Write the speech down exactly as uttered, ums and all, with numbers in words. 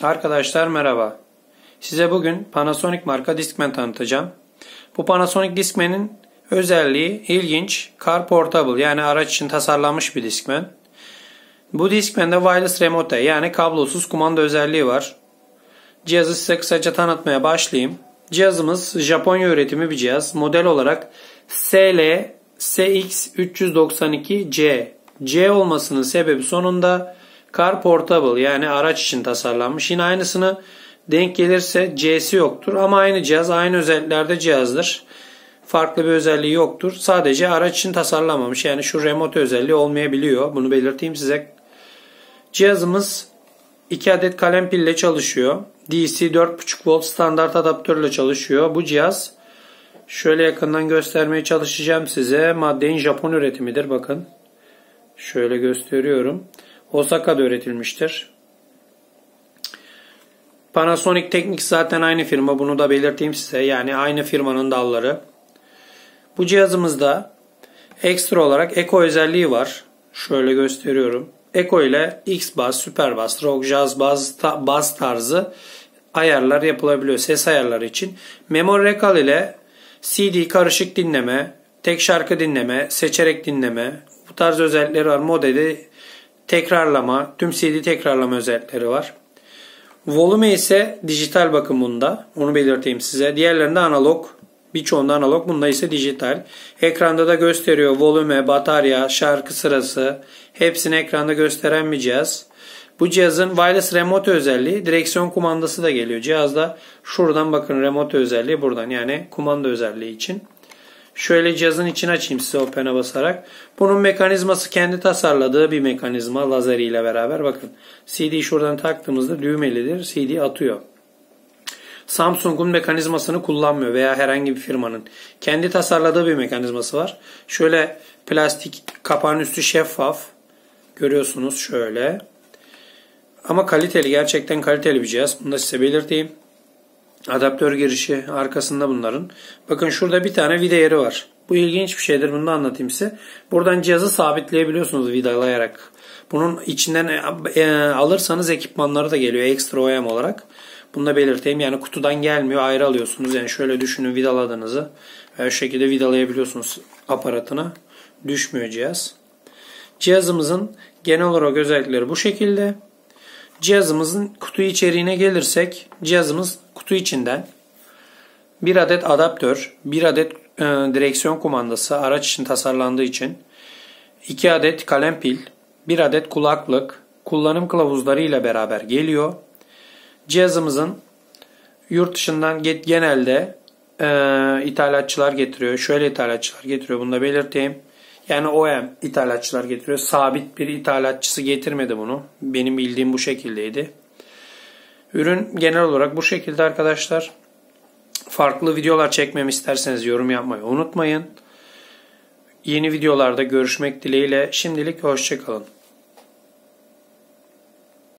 Arkadaşlar merhaba. Size bugün Panasonic marka Discman tanıtacağım. Bu Panasonic Discman'in özelliği ilginç. Car Portable, yani araç için tasarlanmış bir Discman. Bu Discman'de wireless remote, yani kablosuz kumanda özelliği var. Cihazı size kısaca tanıtmaya başlayayım. Cihazımız Japonya üretimi bir cihaz. Model olarak S L S X üç yüz doksan iki C. C olmasının sebebi sonunda Car Portable, yani araç için tasarlanmış. Yine aynısını denk gelirse C'si yoktur ama aynı cihaz, aynı özelliklerde cihazdır. Farklı bir özelliği yoktur. Sadece araç için tasarlanmamış. Yani şu remote özelliği olmayabiliyor. Bunu belirteyim size. Cihazımız iki adet kalem pille çalışıyor. D C dört buçuk volt standart adaptörle çalışıyor. Bu cihaz şöyle yakından göstermeye çalışacağım size. Maddenin Japon üretimidir. Bakın. Şöyle gösteriyorum. Osaka'da üretilmiştir. Panasonic Technics zaten aynı firma. Bunu da belirteyim size. Yani aynı firmanın dalları. Bu cihazımızda ekstra olarak Eco özelliği var. Şöyle gösteriyorum. Eco ile X-Bass, Super Bass, Rock, Jazz, Bass, Bass tarzı ayarlar yapılabiliyor ses ayarları için. Memory Recall ile C D karışık dinleme, tek şarkı dinleme, seçerek dinleme, bu tarz özellikleri var. Modeli tekrarlama, tüm C D tekrarlama özellikleri var. Volume ise dijital bakımında. Onu belirteyim size. Diğerlerinde analog. Birçoğunda analog. Bunda ise dijital. Ekranda da gösteriyor. Volume, batarya, şarkı sırası. Hepsini ekranda gösteren bir cihaz. Bu cihazın wireless remote özelliği, direksiyon kumandası da geliyor. Cihazda şuradan bakın, remote özelliği buradan. Yani kumanda özelliği için. Şöyle cihazın içini açayım size open'e basarak. Bunun mekanizması kendi tasarladığı bir mekanizma, lazer ile beraber. Bakın, C D'yi şuradan taktığımızda düğmelidir. C D atıyor. Samsung'un mekanizmasını kullanmıyor veya herhangi bir firmanın. Kendi tasarladığı bir mekanizması var. Şöyle plastik, kapağın üstü şeffaf. Görüyorsunuz şöyle. Ama kaliteli, gerçekten kaliteli bir cihaz. Bunu da size belirteyim. Adaptör girişi arkasında bunların. Bakın şurada bir tane vida yeri var. Bu ilginç bir şeydir. Bunu da anlatayım size. Buradan cihazı sabitleyebiliyorsunuz vidalayarak. Bunun içinden e, alırsanız ekipmanları da geliyor ekstra O E M olarak. Bunu da belirteyim. Yani kutudan gelmiyor. Ayrı alıyorsunuz. Yani şöyle düşünün, vidaladığınızı. Ve şu şekilde vidalayabiliyorsunuz aparatına. Düşmüyor cihaz. Cihazımızın genel olarak özellikleri bu şekilde. Cihazımızın kutu içeriğine gelirsek, cihazımız kutu içinden bir adet adaptör, bir adet e, direksiyon kumandası, araç için tasarlandığı için, iki adet kalem pil, bir adet kulaklık, kullanım kılavuzları ile beraber geliyor. Cihazımızın yurt dışından genelde e, ithalatçılar getiriyor. Şöyle ithalatçılar getiriyor, bunu da belirteyim. Yani O E M ithalatçılar getiriyor. Sabit bir ithalatçısı getirmedi bunu. Benim bildiğim bu şekildeydi. Ürün genel olarak bu şekilde arkadaşlar. Farklı videolar çekmemi isterseniz yorum yapmayı unutmayın. Yeni videolarda görüşmek dileğiyle. Şimdilik hoşça kalın.